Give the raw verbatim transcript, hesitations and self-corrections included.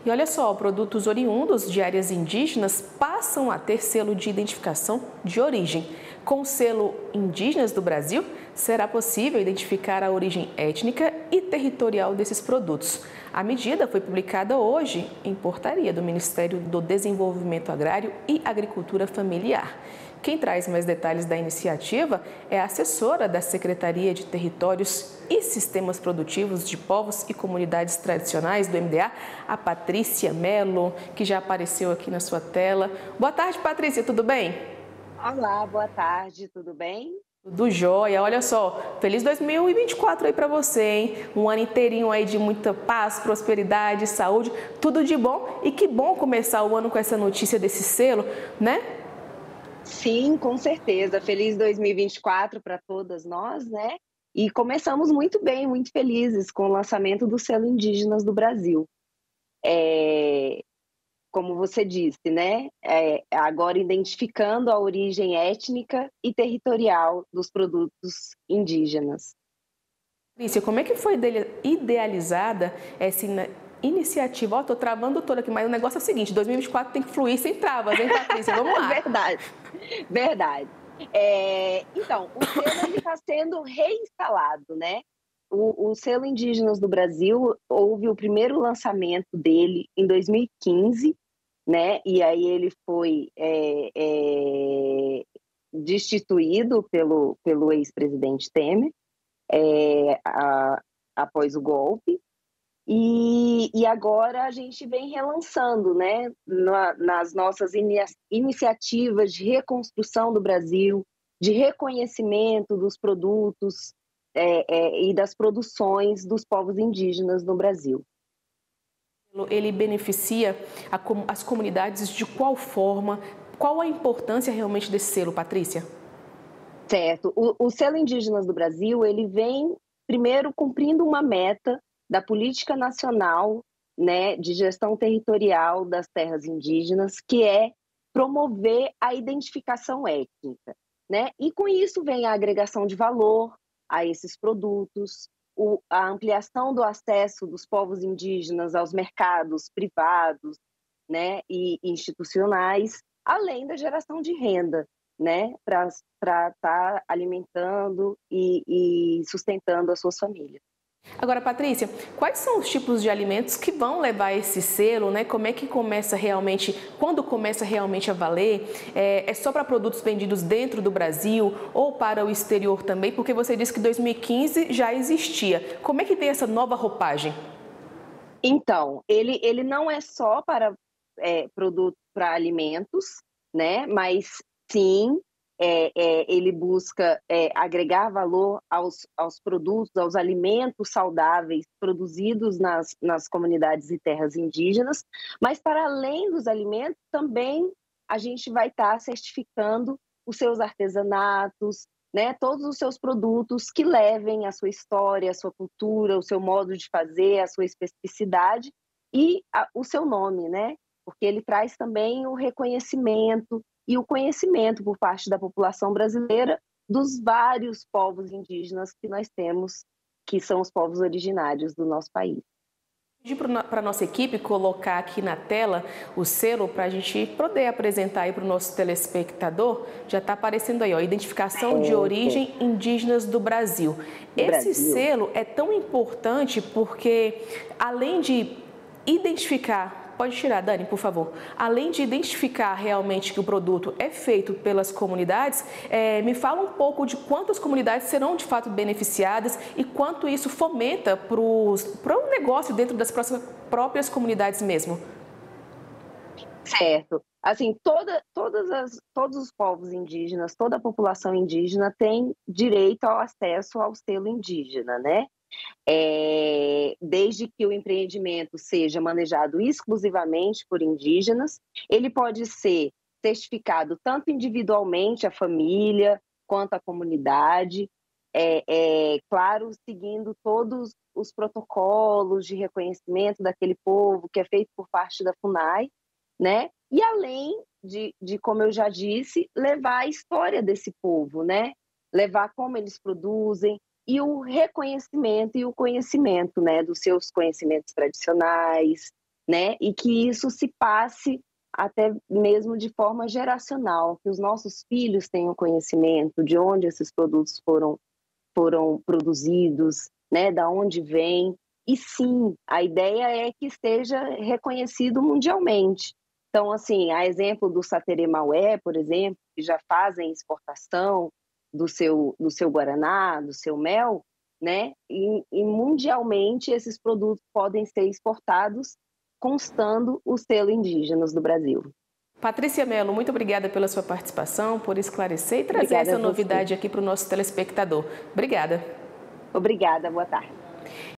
E olha só, produtos oriundos de áreas indígenas passam a ter selo de identificação de origem. Com o selo Indígenas do Brasil, será possível identificar a origem étnica e territorial desses produtos. A medida foi publicada hoje em portaria do Ministério do Desenvolvimento Agrário e Agricultura Familiar. Quem traz mais detalhes da iniciativa é a assessora da Secretaria de Territórios e Sistemas Produtivos de Povos e Comunidades Tradicionais do M D A, a Patrícia Mello, que já apareceu aqui na sua tela. Boa tarde, Patrícia, tudo bem? Olá, boa tarde, tudo bem? Tudo jóia. Olha só, feliz dois mil e vinte e quatro aí para você, hein? Um ano inteirinho aí de muita paz, prosperidade, saúde, tudo de bom. E que bom começar o ano com essa notícia desse selo, né? Sim, com certeza. Feliz dois mil e vinte e quatro para todas nós, né? E começamos muito bem, muito felizes com o lançamento do selo Indígenas do Brasil. É, como você disse, né? É, agora identificando a origem étnica e territorial dos produtos indígenas. Patrícia, como é que foi idealizada essa iniciativa? Ó, tô travando toda aqui, mas o negócio é o seguinte, dois mil e vinte e quatro tem que fluir sem travas, hein, Patrícia? Vamos lá. Verdade, verdade. É, então, o selo ele está sendo reinstalado, né? O, o selo Indígenas do Brasil, houve o primeiro lançamento dele em dois mil e quinze, né? E aí ele foi é, é, destituído pelo, pelo ex-presidente Temer, é, a, após o golpe. E, e agora a gente vem relançando, né, na, nas nossas inia, iniciativas de reconstrução do Brasil, de reconhecimento dos produtos é, é, e das produções dos povos indígenas no Brasil. Ele beneficia a, as comunidades de qual forma? Qual a importância realmente desse selo, Patrícia? Certo. O, o selo Indígenas do Brasil, ele vem, primeiro, cumprindo uma meta da Política Nacional, né, de Gestão Territorial das Terras Indígenas, que é promover a identificação étnica, né? E com isso vem a agregação de valor a esses produtos, o, a ampliação do acesso dos povos indígenas aos mercados privados, né, e institucionais, além da geração de renda, né, para estar tá alimentando e, e sustentando as suas famílias. Agora, Patrícia, quais são os tipos de alimentos que vão levar esse selo, né? Como é que começa realmente, quando começa realmente a valer? É, é só para produtos vendidos dentro do Brasil ou para o exterior também? Porque você disse que dois mil e quinze já existia. Como é que tem essa nova roupagem? Então, ele, ele não é só para é, produtos para alimentos, né? Mas sim, É, é, ele busca é, agregar valor aos, aos produtos, aos alimentos saudáveis produzidos nas, nas comunidades e terras indígenas, mas para além dos alimentos, também a gente vai estar tá certificando os seus artesanatos, né, todos os seus produtos que levem a sua história, a sua cultura, o seu modo de fazer, a sua especificidade e a, o seu nome, né? Porque ele traz também o reconhecimento e o conhecimento por parte da população brasileira dos vários povos indígenas que nós temos, que são os povos originários do nosso país. Pedi para a nossa equipe colocar aqui na tela o selo para a gente poder apresentar aí para o nosso telespectador. Já está aparecendo aí, ó, identificação de origem indígenas do Brasil. Do Esse Brasil. selo é tão importante porque, além de identificar... Pode tirar, Dani, por favor. Além de identificar realmente que o produto é feito pelas comunidades, é, me fala um pouco de quantas comunidades serão de fato beneficiadas e quanto isso fomenta para o negócio dentro das próprias comunidades mesmo. Certo. Assim, toda, todas as, todos os povos indígenas, toda a população indígena tem direito ao acesso ao selo indígena, né? É, desde que o empreendimento seja manejado exclusivamente por indígenas, ele pode ser certificado tanto individualmente a família quanto a comunidade, é, é, claro, seguindo todos os protocolos de reconhecimento daquele povo que é feito por parte da FUNAI, né? E além de, de, como eu já disse, levar a história desse povo, né? Levar como eles produzem, e o reconhecimento e o conhecimento, né, dos seus conhecimentos tradicionais, né? E que isso se passe até mesmo de forma geracional, que os nossos filhos tenham conhecimento de onde esses produtos foram, foram produzidos, né? Da onde vêm. E sim, a ideia é que esteja reconhecido mundialmente. Então, assim, a exemplo do Saterê Maué, por exemplo, que já fazem exportação do seu, do seu guaraná, do seu mel, né? E, e mundialmente esses produtos podem ser exportados constando o selo Indígenas do Brasil. Patrícia Mello, muito obrigada pela sua participação, por esclarecer e trazer Obrigada essa novidade aqui para o nosso telespectador. Obrigada. Obrigada, boa tarde.